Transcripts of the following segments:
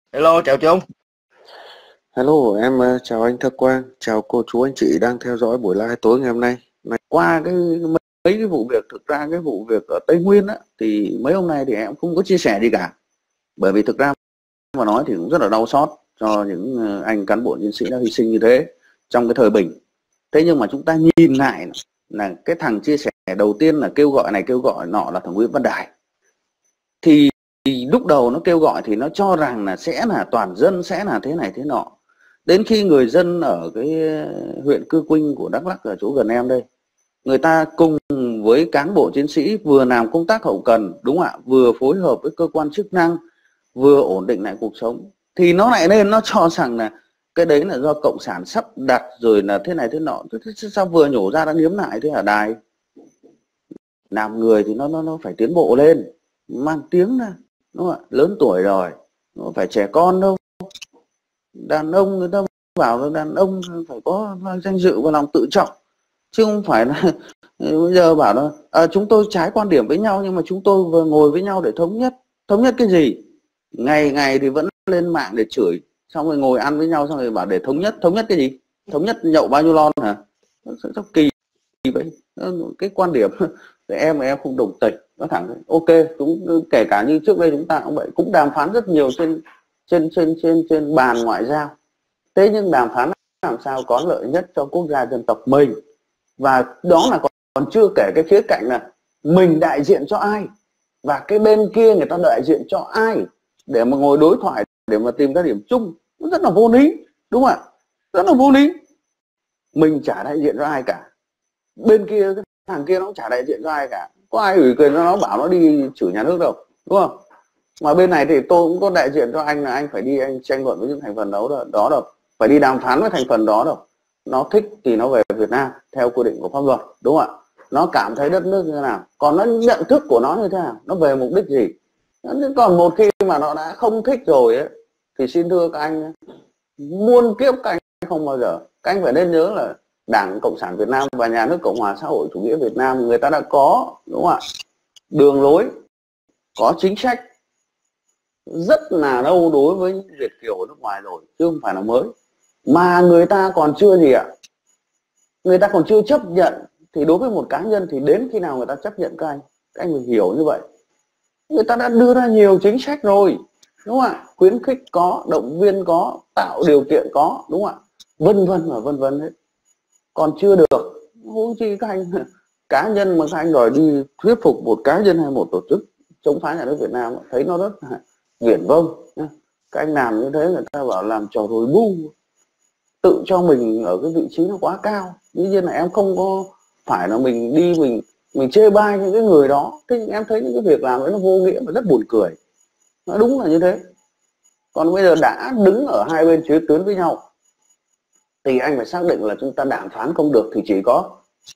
Hello, chào Trung. Hello, em chào anh Thơ Quang, chào cô chú anh chị đang theo dõi buổi live tối ngày hôm nay. Qua mấy cái vụ việc, thực ra cái vụ việc ở Tây Nguyên á, thì mấy hôm nay thì em không có chia sẻ gì cả. Bởi vì thực ra mà nói thì cũng rất là đau xót cho những anh cán bộ chiến sĩ đã hy sinh như thế trong cái thời bình. Thế nhưng mà chúng ta nhìn lại là cái thằng chia sẻ đầu tiên là kêu gọi này kêu gọi nọ là thằng Nguyễn Văn Đài. Thì lúc đầu nó kêu gọi thì nó cho rằng là sẽ là toàn dân, sẽ là thế này thế nọ. Đến khi người dân ở cái huyện Cư Quynh của Đắk Lắk, ở chỗ gần em đây, người ta cùng với cán bộ chiến sĩ vừa làm công tác hậu cần, đúng không ạ, vừa phối hợp với cơ quan chức năng, vừa ổn định lại cuộc sống, thì nó lại nên nó cho rằng là cái đấy là do cộng sản sắp đặt rồi là thế này thế nọ. Sao vừa nhổ ra đã điếm lại thế hả Đài? Làm người thì nó phải tiến bộ lên, mang tiếng ra, đúng không ạ? Lớn tuổi rồi, nó phải trẻ con đâu. Đàn ông người ta bảo là đàn ông phải có danh dự và lòng tự trọng, chứ không phải là bây giờ bảo là chúng tôi trái quan điểm với nhau nhưng mà chúng tôi vừa ngồi với nhau để thống nhất. Thống nhất cái gì? Ngày ngày thì vẫn lên mạng để chửi, xong rồi ngồi ăn với nhau xong rồi bảo để thống nhất. Thống nhất cái gì? Thống nhất nhậu bao nhiêu lon hả? Sao kỳ vậy? Cái quan điểm em không đồng tình. Nó thẳng ok, cũng kể cả như trước đây chúng ta cũng vậy, cũng đàm phán rất nhiều trên bàn ngoại giao. Thế nhưng đàm phán làm sao có lợi nhất cho quốc gia dân tộc mình, và đó là còn chưa kể cái khía cạnh là mình đại diện cho ai và cái bên kia người ta đại diện cho ai để mà ngồi đối thoại, để mà tìm ra điểm chung. Nó rất là vô lý, đúng không ạ? Rất là vô lý. Mình chả đại diện cho ai cả, bên kia cái thằng kia nó cũng chả đại diện cho ai cả. Có ai ủy quyền cho nó bảo nó đi chửi nhà nước đâu, đúng không? Mà bên này thì tôi cũng có đại diện cho anh, là anh phải đi anh tranh luận với những thành phần đó đâu, phải đi đàm phán với thành phần đó đâu. Nó thích thì nó về Việt Nam theo quy định của pháp luật, đúng không ạ? Nó cảm thấy đất nước như thế nào, còn nó nhận thức của nó như thế nào, nó về mục đích gì. Còn một khi mà nó đã không thích rồi ấy, thì xin thưa các anh, muôn kiếp các anh không bao giờ. Các anh phải nên nhớ là Đảng Cộng sản Việt Nam và Nhà nước Cộng hòa xã hội chủ nghĩa Việt Nam người ta đã có, đúng không ạ, đường lối, có chính sách rất là lâu đối với những Việt kiều ở nước ngoài rồi, chứ không phải là mới. Mà người ta còn chưa gì ạ? Người ta còn chưa chấp nhận. Thì đối với một cá nhân thì đến khi nào người ta chấp nhận các anh phải hiểu như vậy. Người ta đã đưa ra nhiều chính sách rồi, đúng không ạ? Khuyến khích có, động viên có, tạo điều kiện có, đúng không ạ? Vân vân và vân vân hết. Còn chưa được, huống chi các anh cá nhân mà các anh đòi đi thuyết phục một cá nhân hay một tổ chức chống phá nhà nước Việt Nam, thấy nó rất viển vông. Các anh làm như thế người ta bảo làm trò rồi bu, tự cho mình ở cái vị trí nó quá cao. Dĩ nhiên là em không có phải là mình đi mình chê bai những cái người đó, thế nhưng em thấy những cái việc làm ấy nó vô nghĩa và rất buồn cười. Nó đúng là như thế. Còn bây giờ đã đứng ở hai bên chiến tuyến với nhau thì anh phải xác định là chúng ta đàm phán không được thì chỉ có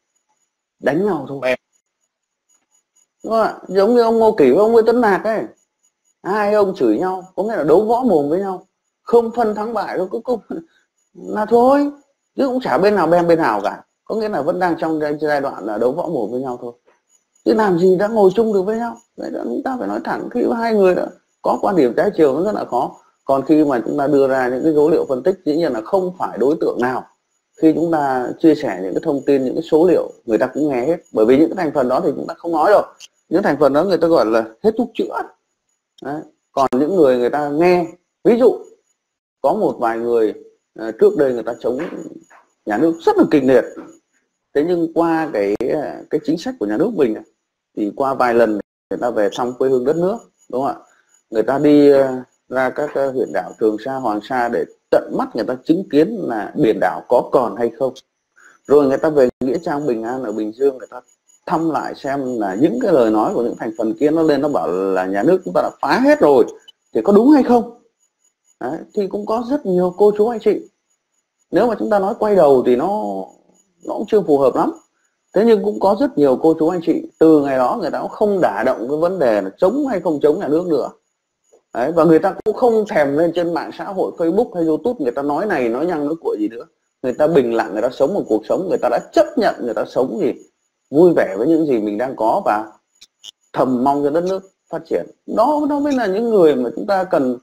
đánh nhau thôi, đúng không ạ? Giống như ông Ngô Kỷ với ông Nguyễn Tấn Mạc ấy, hai ông chửi nhau, có nghĩa là đấu võ mồm với nhau, không phân thắng bại đâu, cuối cùng là thôi. Chứ cũng chả bên nào bem bên nào cả, có nghĩa là vẫn đang trong giai đoạn là đấu võ mồm với nhau thôi, chứ làm gì đã ngồi chung được với nhau. Vậy đó, chúng ta phải nói thẳng, khi hai người đã có quan điểm trái chiều nó rất là khó. Còn khi mà chúng ta đưa ra những cái dấu liệu phân tích, dĩ nhiên là không phải đối tượng nào khi chúng ta chia sẻ những cái thông tin, những cái số liệu người ta cũng nghe hết, bởi vì những cái thành phần đó thì chúng ta không nói đâu. Những thành phần đó người ta gọi là hết thuốc chữa. Đấy. Còn những người người ta nghe, ví dụ có một vài người trước đây người ta chống nhà nước rất là kịch liệt, thế nhưng qua cái chính sách của nhà nước mình thì qua vài lần người ta về thăm quê hương đất nước, đúng không ạ, người ta đi ra các huyện đảo Trường Sa, Hoàng Sa để tận mắt người ta chứng kiến là biển đảo có còn hay không, rồi người ta về nghĩa trang Bình An ở Bình Dương, người ta thăm lại xem là những cái lời nói của những thành phần kia nó lên nó bảo là nhà nước chúng ta đã phá hết rồi thì có đúng hay không. Đấy, thì cũng có rất nhiều cô chú anh chị, nếu mà chúng ta nói quay đầu thì nó cũng chưa phù hợp lắm. Thế nhưng cũng có rất nhiều cô chú anh chị từ ngày đó người ta cũng không đả động cái vấn đề là chống hay không chống nhà nước nữa. Đấy, và người ta cũng không thèm lên trên mạng xã hội Facebook hay YouTube người ta nói này nói nhăng nói cuội gì nữa. Người ta bình lặng, người ta sống một cuộc sống, người ta đã chấp nhận, người ta sống gì vui vẻ với những gì mình đang có và thầm mong cho đất nước phát triển. Đó mới là những người mà chúng ta cần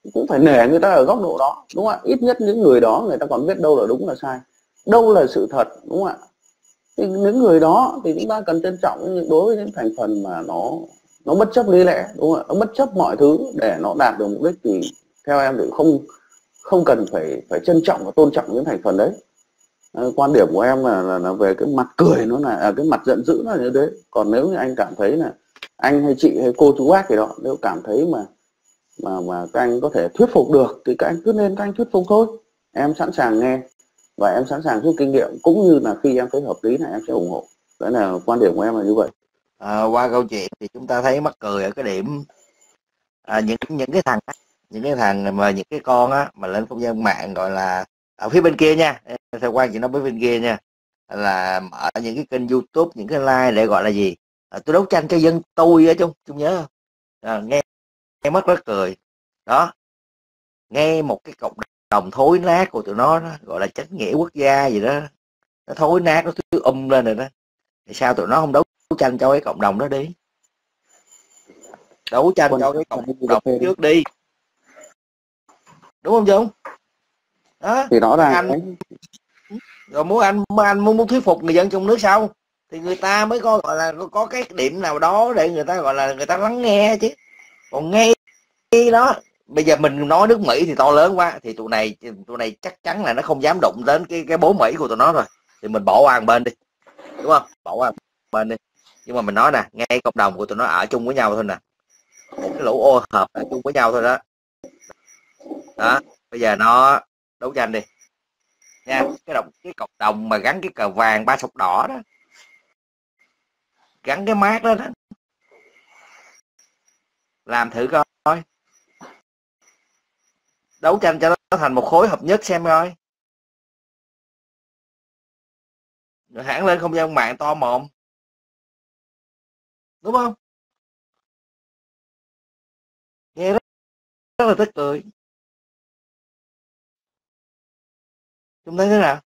cũng phải nể người ta ở góc độ đó, đúng không ạ? Ít nhất những người đó người ta còn biết đâu là đúng là sai, đâu là sự thật, đúng không ạ? Thì những người đó thì chúng ta cần trân trọng đối với những thành phần mà nó bất chấp lý lẽ, đúng không ạ? Nó bất chấp mọi thứ để nó đạt được mục đích, thì theo em thì không cần phải trân trọng và tôn trọng những thành phần đấy. Quan điểm của em là về cái mặt cười nó là cái mặt giận dữ nó là như thế. Còn nếu như anh cảm thấy là anh hay chị hay cô chú bác gì đó, nếu cảm thấy mà các anh có thể thuyết phục được thì các anh cứ nên các anh thuyết phục thôi, em sẵn sàng nghe và em sẵn sàng rút kinh nghiệm, cũng như là khi em thấy hợp lý là em sẽ ủng hộ. Đấy là quan điểm của em là như vậy. Qua câu chuyện thì chúng ta thấy mắc cười ở cái điểm những cái thằng mà những cái con á mà lên không gian mạng gọi là ở phía bên kia nha, theo quan chị nói với bên kia nha, là mở những cái kênh YouTube, những cái like để gọi là gì, tôi đấu tranh cho dân tôi á, chung nhớ không? Nghe mất rất cười đó, nghe một cái cộng đồng thối nát của tụi nó đó, gọi là chánh nghĩa quốc gia gì đó, nó thối nát, nó cứ lên rồi đó, thì sao tụi nó không đấu tranh cho cái cộng đồng đó đi, đấu tranh cho cái cộng đồng trước đi, đúng không Dung? Đó Thì rõ ràng anh rồi anh muốn thuyết phục người dân trong nước sao thì người ta mới coi gọi là có cái điểm nào đó để người ta gọi là người ta lắng nghe chứ. Còn ngay đó bây giờ mình nói nước Mỹ thì to lớn quá, thì tụi này chắc chắn là nó không dám đụng đến cái bố Mỹ của tụi nó rồi, thì mình bỏ qua một bên đi, đúng không? Bỏ qua một bên đi. Nhưng mà mình nói nè, ngay cộng đồng của tụi nó ở chung với nhau thôi nè, một cái lũ ô hợp ở chung với nhau thôi đó. Đó, bây giờ nó đấu tranh đi nha, cái cộng đồng mà gắn cái cờ vàng ba sọc đỏ đó, gắn cái mác đó, làm thử coi, đấu tranh cho nó thành một khối hợp nhất xem coi, rồi hãng lên không gian mạng to mồm, đúng không? Nghe rất là tức cười. Chúng thấy thế nào?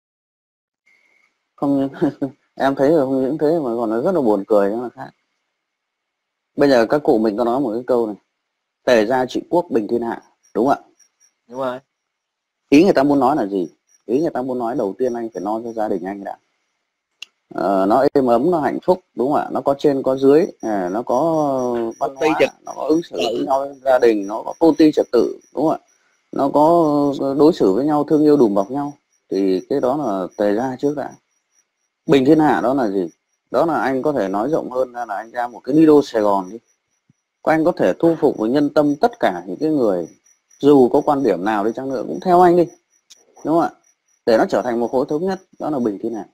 không em thấy là không những thế mà còn nó rất là buồn cười nữa là khác. Bây giờ các cụ mình có nói một cái câu này: tề gia trị quốc bình thiên hạ, đúng không ạ? Đúng rồi. Ý người ta muốn nói là gì? Ý người ta muốn nói đầu tiên anh phải lo cho gia đình anh đã. Nó êm ấm, nó hạnh phúc, đúng không ạ? Nó có trên có dưới, nó có văn hóa, nó có ứng xử với nhau, gia đình nó có công ty trật tự, đúng không ạ? Nó có đối xử với nhau thương yêu đùm bọc nhau, thì cái đó là tề gia trước đã. Bình thiên hạ đó là gì? Đó là anh có thể nói rộng hơn ra là anh ra một cái Lido Sài Gòn đi, anh có thể thu phục và nhân tâm tất cả những cái người dù có quan điểm nào đi chăng nữa cũng theo anh đi, đúng không ạ? Để nó trở thành một khối thống nhất, đó là bình thiên hạ.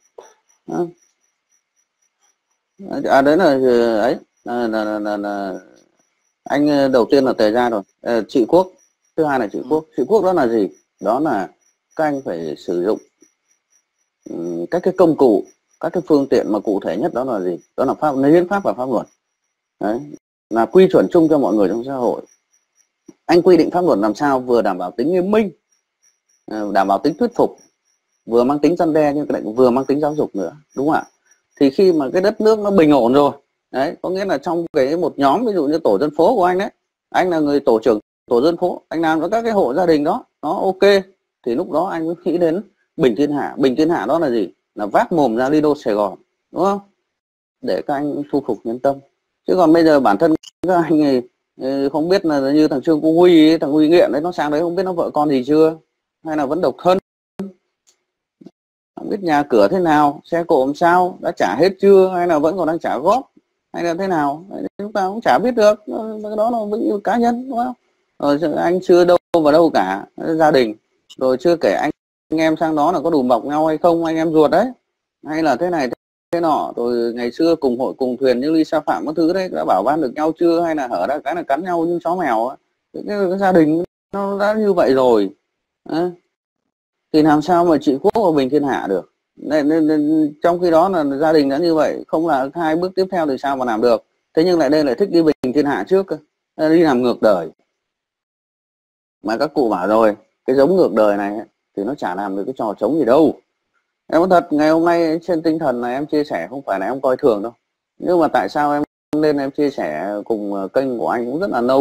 Đấy là ấy là anh đầu tiên là tề gia rồi, trị quốc. Thứ hai là trị quốc. Trị quốc đó là gì? Đó là các anh phải sử dụng các cái công cụ, các cái phương tiện mà cụ thể nhất, đó là gì? Đó là hiến pháp và pháp luật. Đấy là quy chuẩn chung cho mọi người trong xã hội. Anh quy định pháp luật làm sao vừa đảm bảo tính nghiêm minh, đảm bảo tính thuyết phục, vừa mang tính răn đe nhưng lại vừa mang tính giáo dục nữa, đúng không ạ? Thì khi mà cái đất nước nó bình ổn rồi, đấy có nghĩa là trong cái một nhóm, ví dụ như tổ dân phố của anh đấy, anh là người tổ trưởng tổ dân phố, anh làm cho các cái hộ gia đình đó nó ok, thì lúc đó anh mới nghĩ đến bình thiên hạ. Bình thiên hạ đó là gì? Là vác mồm ra Lido Sài Gòn, đúng không? Để các anh thu phục nhân tâm. Chứ còn bây giờ bản thân các anh không biết là như thằng Trương Quốc Huy ấy, thằng Huy nghiện đấy, nó sang đấy không biết nó vợ con gì chưa, hay là vẫn độc thân, không biết nhà cửa thế nào, xe cộ làm sao, đã trả hết chưa, hay là vẫn còn đang trả góp, hay là thế nào, chúng ta cũng chả biết được. Cái đó là vinh dự cá nhân, đúng không? Rồi anh chưa đâu vào đâu cả, gia đình, rồi chưa kể anh em sang đó là có đùm bọc nhau hay không, anh em ruột đấy, hay là thế này thế nọ, rồi ngày xưa cùng hội cùng thuyền như Ly Sa Phạm các thứ đấy, đã bảo ban được nhau chưa, hay là hở ra cái là cắn nhau như chó mèo ấy. Cái gia đình nó đã như vậy rồi thì làm sao mà trị quốc và bình thiên hạ được. Nên trong khi đó là gia đình đã như vậy, không là hai bước tiếp theo thì sao mà làm được. Thế nhưng lại đây lại thích đi bình thiên hạ trước cơ, đi làm ngược đời. Mà các cụ bảo rồi, cái giống ngược đời này ấy, thì nó chả làm được cái trò trống gì đâu. Em có thật, ngày hôm nay trên tinh thần là em chia sẻ không phải là em coi thường đâu, nhưng mà tại sao em lên em chia sẻ cùng kênh của anh cũng rất là lâu,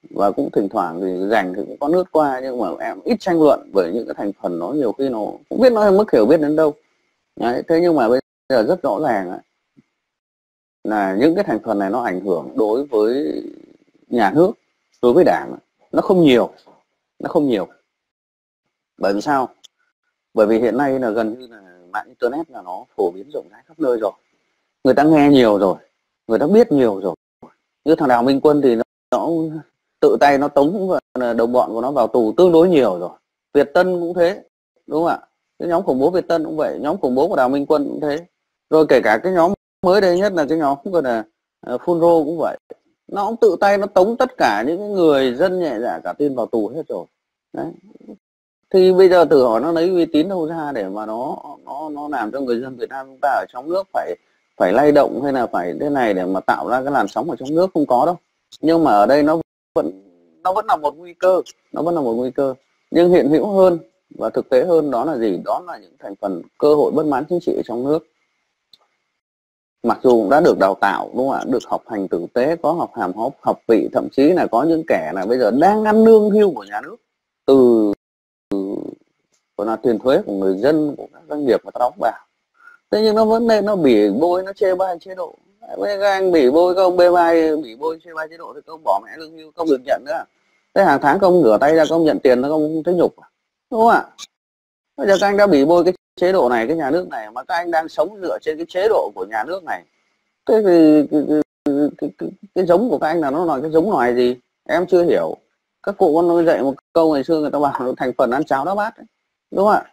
và cũng thỉnh thoảng thì rảnh thì cũng có lướt qua, nhưng mà em ít tranh luận bởi những cái thành phần nó nhiều khi nó cũng biết nó mức hiểu biết đến đâu. Đấy, thế nhưng mà bây giờ rất rõ ràng là những cái thành phần này nó ảnh hưởng đối với nhà nước, đối với đảng nó không nhiều, nó không nhiều. Bởi vì sao? Bởi vì hiện nay là gần như là mạng internet là nó phổ biến rộng rãi khắp nơi rồi, người ta nghe nhiều rồi, người ta biết nhiều rồi. Như thằng Đào Minh Quân thì nó tự tay nó tống và đồng bọn của nó vào tù tương đối nhiều rồi. Việt Tân cũng thế, đúng không ạ? Cái nhóm khủng bố Việt Tân cũng vậy, nhóm khủng bố của Đào Minh Quân cũng thế. Rồi kể cả cái nhóm mới đây nhất là cái nhóm gọi là Phunro cũng vậy, nó cũng tự tay nó tống tất cả những cái người dân nhẹ dạ cả tin vào tù hết rồi. Đấy. Thì bây giờ tự hỏi nó lấy uy tín đâu ra để mà nó làm cho người dân Việt Nam chúng ta ở trong nước phải lay động hay là phải thế này để mà tạo ra cái làn sóng ở trong nước, không có đâu. Nhưng mà ở đây nó vẫn là một nguy cơ, nó vẫn là một nguy cơ. Nhưng hiện hữu hơn và thực tế hơn đó là gì? Đó là những thành phần cơ hội bất mãn chính trị ở trong nước. Mặc dù cũng đã được đào tạo, đúng không ạ, được học hành tử tế, có học hàm học vị, thậm chí là có những kẻ là bây giờ đang ăn lương hưu của nhà nước từ còn là tiền thuế của người dân, của các doanh nghiệp người ta đóng vào. Thế nhưng nó vẫn nên nó bỉ bôi, nó chê bai chế độ. Bây giờ anh bỉ bôi, các ông bê bai bỉ bôi chê bai chế độ thì các ông bỏ mẹ lương hưu không được nhận nữa. Thế hàng tháng các ông rửa tay ra, các ông nhận tiền nó không thấy nhục, đúng không ạ? Bây giờ các anh đã bỉ bôi cái chế độ này, cái nhà nước này, mà các anh đang sống dựa trên cái chế độ của nhà nước này. Thế thì cái giống của các anh là nó là cái giống loài gì? Em chưa hiểu. Các cụ con nói dạy một câu ngày xưa, người ta bảo thành phần ăn cháo đá bát ấy. Đúng không ạ?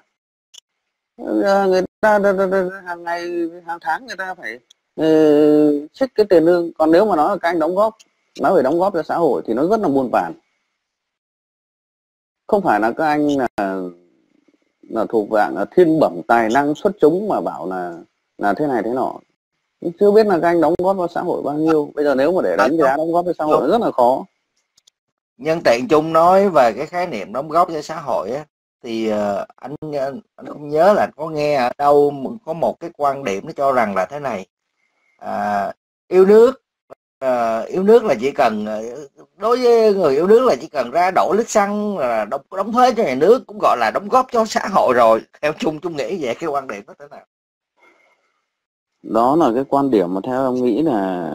Người ta hàng ngày hàng tháng người ta phải trích cái tiền lương. Còn nếu mà nói là các anh đóng góp, nói về đóng góp cho xã hội thì nó rất là muôn vàn. Không phải là các anh là thuộc dạng là thiên bẩm tài năng xuất chúng mà bảo là thế này thế nọ. Chưa biết là các anh đóng góp vào xã hội bao nhiêu. Bây giờ nếu mà để đánh giá đóng góp cho xã hội rất là khó. Nhân tiện Chung nói về cái khái niệm đóng góp cho xã hội á, thì anh không nhớ là có nghe ở đâu có một cái quan điểm nó cho rằng là thế này. Yêu nước yêu nước là chỉ cần đối với người yêu nước là chỉ cần ra đổ lít xăng là đóng thuế cho nhà nước cũng gọi là đóng góp cho xã hội rồi. Theo Chung nghĩ vậy, cái quan điểm đó thế nào? Đó là cái quan điểm mà theo em nghĩ là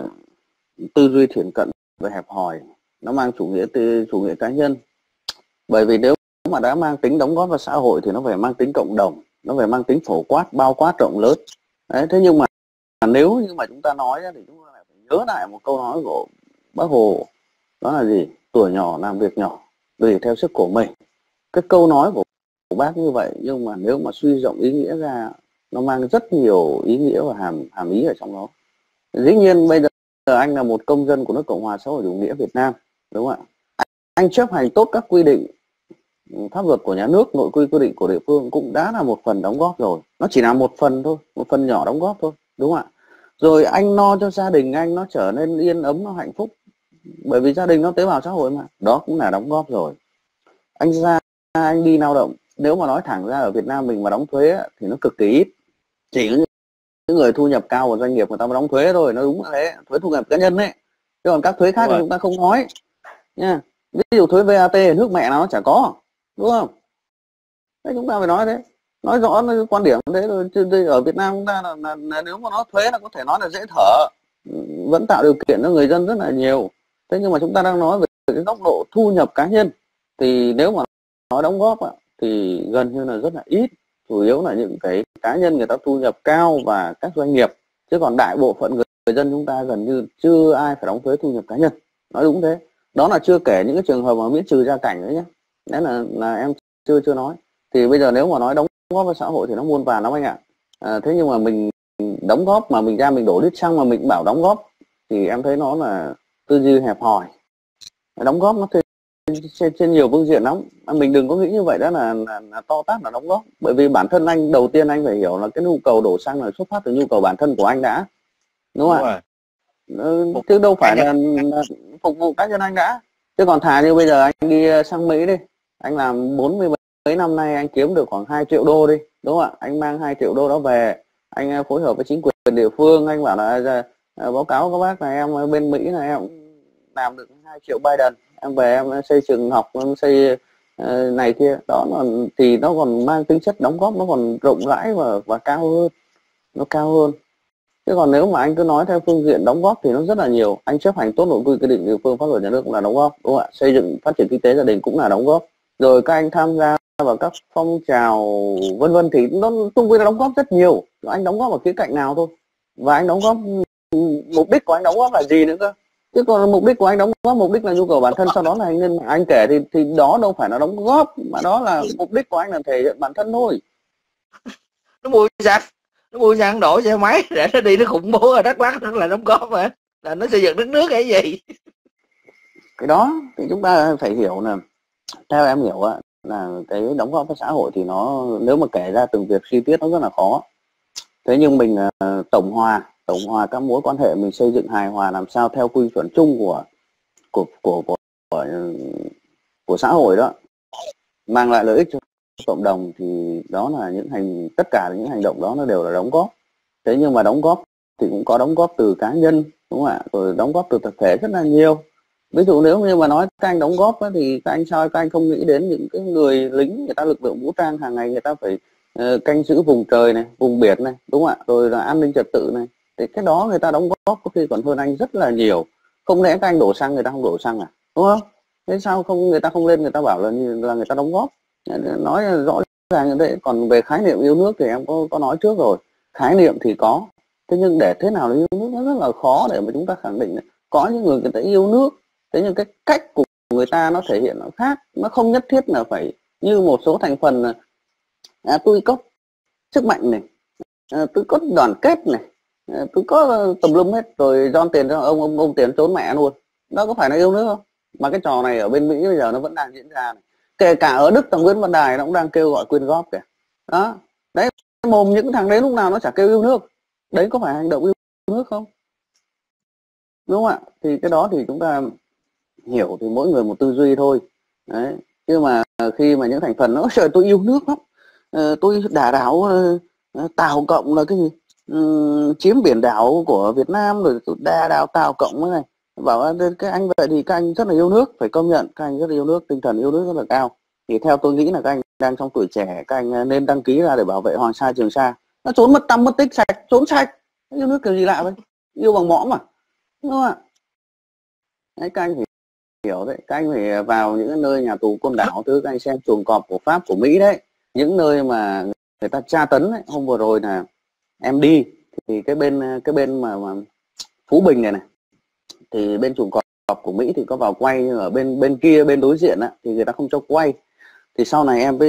tư duy thiển cận và hẹp hòi, nó mang chủ nghĩa cá nhân. Bởi vì nếu mà đã mang tính đóng góp vào xã hội thì nó phải mang tính cộng đồng, nó phải mang tính phổ quát, bao quát rộng lớn. Đấy, thế nhưng mà nếu như mà chúng ta nói thì chúng ta phải nhớ lại một câu nói của Bác Hồ, đó là gì? Tuổi nhỏ làm việc nhỏ, tùy theo sức của mình. Cái câu nói của bác như vậy, nhưng mà nếu mà suy rộng ý nghĩa ra, nó mang rất nhiều ý nghĩa và hàm ý ở trong đó. Dĩ nhiên bây giờ anh là một công dân của nước Cộng hòa xã hội chủ nghĩa Việt Nam, đúng không ạ? Anh chấp hành tốt các quy định pháp luật của nhà nước, nội quy quy định của địa phương cũng đã là một phần đóng góp rồi. Nó chỉ là một phần thôi, một phần nhỏ đóng góp thôi, đúng không ạ? Rồi anh lo cho gia đình anh nó trở nên yên ấm, nó hạnh phúc, bởi vì gia đình nó tế bào xã hội mà, đó cũng là đóng góp rồi. Anh ra anh đi lao động, nếu mà nói thẳng ra ở Việt Nam mình mà đóng thuế thì nó cực kỳ ít, chỉ những người thu nhập cao của doanh nghiệp người ta mới đóng thuế thôi, nó đúng là thế, thuế thu nhập cá nhân ấy. Chứ còn các thuế khác thì chúng ta không nói nha. Ví dụ thuế VAT ở nước mẹ nào nó chả có, đúng không? Thế chúng ta phải nói thế, nói rõ cái quan điểm thế rồi. Chứ ở Việt Nam chúng ta là nếu mà nói thuế là có thể nói là dễ thở, vẫn tạo điều kiện cho người dân rất là nhiều. Thế nhưng mà chúng ta đang nói về cái góc độ thu nhập cá nhân, thì nếu mà nói đóng góp thì gần như là rất là ít, chủ yếu là những cái cá nhân người ta thu nhập cao và các doanh nghiệp. Chứ còn đại bộ phận người dân chúng ta gần như chưa ai phải đóng thuế thu nhập cá nhân, nói đúng thế. Đó là chưa kể những cái trường hợp mà miễn trừ gia cảnh đấy nhé, đấy là em chưa nói. Thì bây giờ nếu mà nói đóng góp vào xã hội thì nó muôn vàn lắm anh ạ. Thế nhưng mà mình đóng góp mà mình ra mình đổ lít xăng mà mình bảo đóng góp thì em thấy nó là tư duy hẹp hòi. Đóng góp nó trên nhiều phương diện lắm, mình đừng có nghĩ như vậy đó là to tát là đóng góp. Bởi vì bản thân anh, đầu tiên anh phải hiểu là cái nhu cầu đổ xăng là xuất phát từ nhu cầu bản thân của anh đã, đúng không ạ? Chứ đâu phải là phục vụ cá nhân anh đã. Chứ còn thà như bây giờ anh đi sang Mỹ đi, anh làm 40 mấy năm nay anh kiếm được khoảng 2 triệu đô đi, đúng không ạ? Anh mang 2 triệu đô đó về, anh phối hợp với chính quyền địa phương, anh bảo là báo cáo các bác là em bên Mỹ là em làm được 2 triệu Biden, em về em xây trường học, em xây này kia đó thì nó còn mang tính chất đóng góp, nó còn rộng rãi và cao hơn, nó cao hơn. Chứ còn nếu mà anh cứ nói theo phương diện đóng góp thì nó rất là nhiều. Anh chấp hành tốt nội quy quy định địa phương, pháp luật nhà nước cũng là đóng góp, đúng không ạ? Xây dựng phát triển kinh tế gia đình cũng là đóng góp. Rồi các anh tham gia vào các phong trào vân vân thì nó tung quy là đóng góp rất nhiều. Anh đóng góp ở khía cạnh nào thôi, và anh đóng góp, mục đích của anh đóng góp là gì nữa cơ? Chứ còn mục đích của anh đóng góp, mục đích là nhu cầu bản thân, sau đó là anh nên anh kể thì đó đâu phải là đóng góp, mà đó là mục đích của anh là thể hiện bản thân thôi. Nó mua xăng đổ xe máy để nó đi, nó khủng bố ở Đắk Lắk, nó là đóng góp mà, là nó xây dựng đất nước cái gì. Cái đó thì chúng ta phải hiểu là, theo em hiểu là cái đóng góp với xã hội thì nó, nếu mà kể ra từng việc chi tiết nó rất là khó. Thế nhưng mình tổng hòa các mối quan hệ, mình xây dựng hài hòa làm sao theo quy chuẩn chung của xã hội đó, mang lại lợi ích cho cộng đồng, thì đó là tất cả những hành động đó nó đều là đóng góp. Thế nhưng mà đóng góp thì cũng có đóng góp từ cá nhân, đúng không ạ? Rồi đóng góp từ tập thể rất là nhiều. Ví dụ nếu như mà nói các anh đóng góp thì các anh không nghĩ đến những cái người lính, người ta lực lượng vũ trang hàng ngày người ta phải canh giữ vùng trời này, vùng biển này, đúng không ạ? Rồi là an ninh trật tự này, thì cái đó người ta đóng góp có khi còn hơn anh rất là nhiều. Không lẽ các anh đổ xăng người ta không đổ xăng à, đúng không? Thế sao người ta không lên, người ta bảo là người ta đóng góp, nói rõ ràng như thế. Còn về khái niệm yêu nước thì em có nói trước rồi, khái niệm thì có, thế nhưng để thế nào là yêu nước nó rất là khó để mà chúng ta khẳng định. Có những người ta yêu nước, thế nhưng cái cách của người ta nó thể hiện nó khác, nó không nhất thiết là phải như một số thành phần là tôi có sức mạnh này, tôi có đoàn kết này, tôi có tùm lum hết, rồi don tiền cho ông tiền trốn mẹ luôn. Đó có phải là yêu nước không? Mà cái trò này ở bên Mỹ bây giờ nó vẫn đang diễn ra này. Kể cả ở Đức, thằng Nguyễn Văn Đài nó cũng đang kêu gọi quyên góp kìa. Đó, đấy, mồm những thằng đấy lúc nào nó chả kêu yêu nước. Đấy có phải hành động yêu nước không? Đúng không ạ? Thì cái đó thì chúng ta hiểu, thì mỗi người một tư duy thôi. Đấy. Nhưng mà khi mà những thành phần nó trời tôi yêu nước lắm, tôi đả đảo Tàu Cộng là cái gì, chiếm biển đảo của Việt Nam, rồi tôi đả đảo Tàu Cộng này, bảo các anh vậy thì các anh rất là yêu nước, phải công nhận các anh rất là yêu nước, tinh thần yêu nước rất là cao. Thì theo tôi nghĩ là các anh đang trong tuổi trẻ, các anh nên đăng ký ra để bảo vệ Hoàng Sa Trường Sa. Nó trốn mất tăm mất tích sạch, trốn sạch, yêu nước kiểu gì lạ vậy, yêu bằng mõm mà, đúng không ạ? Đấy, các anh phải hiểu đấy, các anh phải vào những nơi nhà tù Côn Đảo thứ, các anh xem chuồng cọp của Pháp, của Mỹ đấy, những nơi mà người ta tra tấn ấy. Hôm vừa rồi là em đi thì cái bên mà Phú Bình này thì bên chuồng cọp của Mỹ thì có vào quay, nhưng ở bên kia, bên đối diện thì người ta không cho quay. Thì sau này em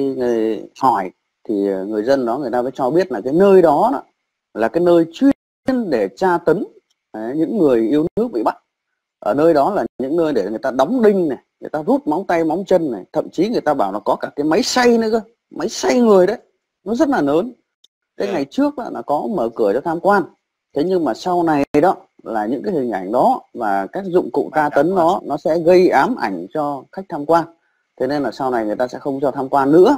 với hỏi thì người dân đó người ta mới cho biết là cái nơi đó là cái nơi chuyên để tra tấn những người yêu nước bị bắt. Ở nơi đó là những nơi để người ta đóng đinh này, người ta rút móng tay móng chân này, thậm chí người ta bảo là có cả cái máy xay nữa cơ, máy xay người đấy, nó rất là lớn. Cái ngày trước là có mở cửa cho tham quan, thế nhưng mà sau này đó là những cái hình ảnh đó và các dụng cụ tra tấn nó sẽ gây ám ảnh cho khách tham quan, thế nên là sau này người ta sẽ không cho tham quan nữa.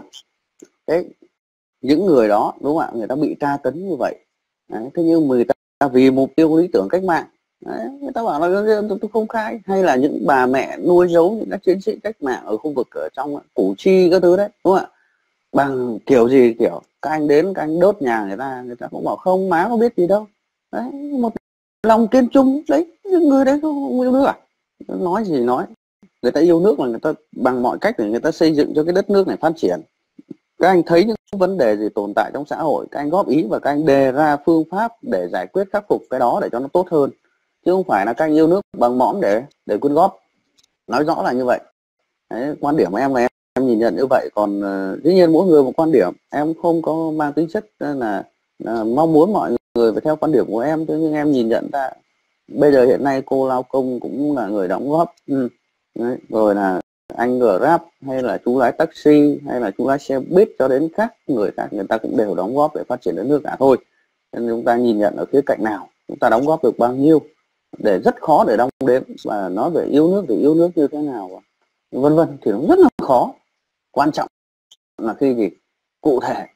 Thế những người đó, đúng không ạ, người ta bị tra tấn như vậy. Đấy, thế nhưng người ta vì mục tiêu lý tưởng cách mạng, đấy, người ta bảo là tôi không khai. Hay là những bà mẹ nuôi giấu những các chiến sĩ cách mạng ở khu vực ở trong Củ Chi các thứ đấy, đúng không ạ, bằng kiểu gì kiểu các anh đến các anh đốt nhà người ta cũng bảo không, má có biết gì đâu. Đấy, một lòng kiên trung đấy, những người đấy không yêu nước à? Nói gì nói, người ta yêu nước là người ta bằng mọi cách để người ta xây dựng cho cái đất nước này phát triển. Các anh thấy những vấn đề gì tồn tại trong xã hội, các anh góp ý và các anh đề ra phương pháp để giải quyết khắc phục cái đó để cho nó tốt hơn, chứ không phải là các anh yêu nước bằng mõm để quyên góp. Nói rõ là như vậy. Đấy, quan điểm của em là em nhìn nhận như vậy. Còn dĩ nhiên mỗi người một quan điểm, em không có mang tính chất là mong muốn mọi người phải theo quan điểm của em, nhưng em nhìn nhận ra bây giờ hiện nay cô lao công cũng là người đóng góp. Đấy, rồi là anh Grab hay là chú lái taxi hay là chú lái xe buýt cho đến các người khác, người ta cũng đều đóng góp để phát triển đất nước cả thôi. Nên chúng ta nhìn nhận ở khía cạnh nào, chúng ta đóng góp được bao nhiêu, để rất khó để đong đếm. Và nói về yêu nước thì yêu nước như thế nào vân vân thì nó rất là khó. Quan trọng là khi gì cụ thể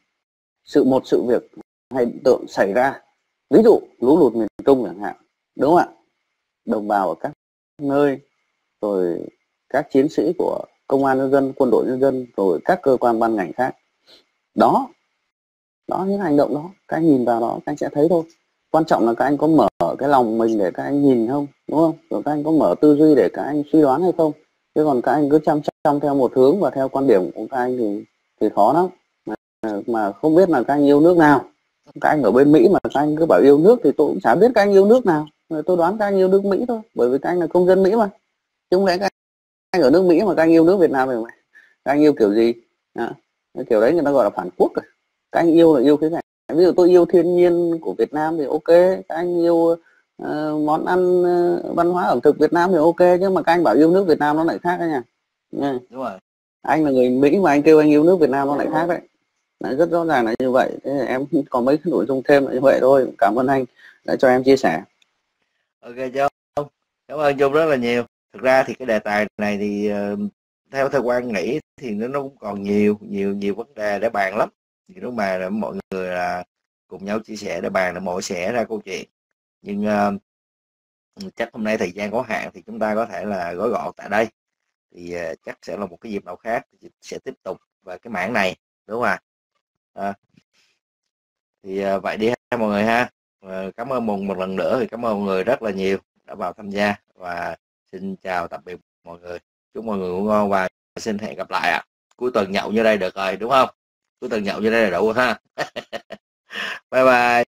một sự việc hay hiện tượng xảy ra, ví dụ lũ lụt miền Trung chẳng hạn, đúng không ạ, đồng bào ở các nơi rồi các chiến sĩ của công an nhân dân, quân đội nhân dân, rồi các cơ quan ban ngành khác. Đó những hành động đó, các anh nhìn vào đó các anh sẽ thấy thôi. Quan trọng là các anh có mở cái lòng mình để các anh nhìn không, đúng không? Rồi các anh có mở tư duy để các anh suy đoán hay không? Chứ còn các anh cứ chăm theo một hướng và theo quan điểm của các anh thì khó lắm. Mà không biết là các anh yêu nước nào. Các anh ở bên Mỹ mà các anh cứ bảo yêu nước thì tôi cũng chả biết các anh yêu nước nào. Tôi đoán các anh yêu nước Mỹ thôi, bởi vì các anh là công dân Mỹ mà. Chứ không lẽ các anh ở nước Mỹ mà các anh yêu nước Việt Nam rồi mà. Các anh yêu kiểu gì? Kiểu đấy người ta gọi là phản quốc rồi. Các anh yêu là yêu cái này. Ví dụ tôi yêu thiên nhiên của Việt Nam thì ok, các anh yêu món ăn văn hóa ẩm thực Việt Nam thì ok, chứ mà các anh bảo yêu nước Việt Nam nó lại khác đấy nha. Đúng rồi. Anh là người Mỹ mà anh kêu anh yêu nước Việt Nam nó lại khác đấy. Đấy, rất rõ ràng là như vậy. Thế là em có mấy cái nội dung thêm là như vậy thôi. Cảm ơn anh đã cho em chia sẻ. Ok Trung, cảm ơn Trung rất là nhiều. Thực ra thì cái đề tài này thì theo quan nghĩ thì nó cũng còn nhiều vấn đề để bàn lắm. Thì lúc mà mọi người là cùng nhau chia sẻ để bàn, để mổ xẻ ra câu chuyện. Nhưng chắc hôm nay thời gian có hạn thì chúng ta có thể là gói gọn tại đây. Thì chắc sẽ là một cái dịp nào khác thì sẽ tiếp tục về cái mảng này, đúng không ạ? Thì vậy đi ha mọi người ha. Cảm ơn một lần nữa, thì cảm ơn mọi người rất là nhiều đã vào tham gia, và xin chào tạm biệt mọi người, chúc mọi người ngủ ngon và xin hẹn gặp lại ạ. Cuối tuần nhậu như đây được rồi đúng không? Cuối tuần nhậu như đây là đủ ha. Bye bye.